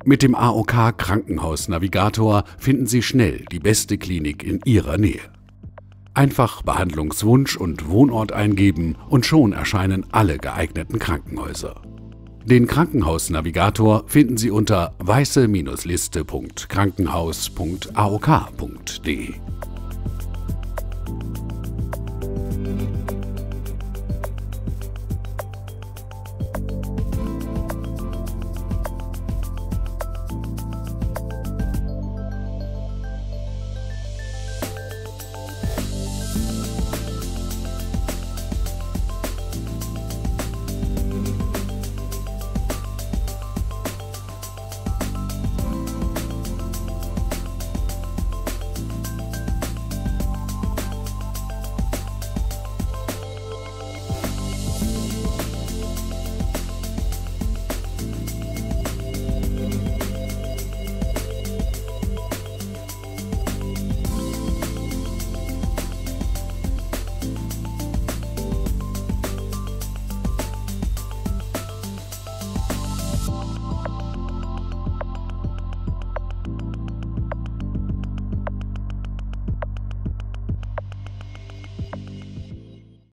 Mit dem AOK Krankenhausnavigator finden Sie schnell die beste Klinik in Ihrer Nähe. Einfach Behandlungswunsch und Wohnort eingeben und schon erscheinen alle geeigneten Krankenhäuser. Den Krankenhausnavigator finden Sie unter weiße-liste.krankenhaus.aok.de.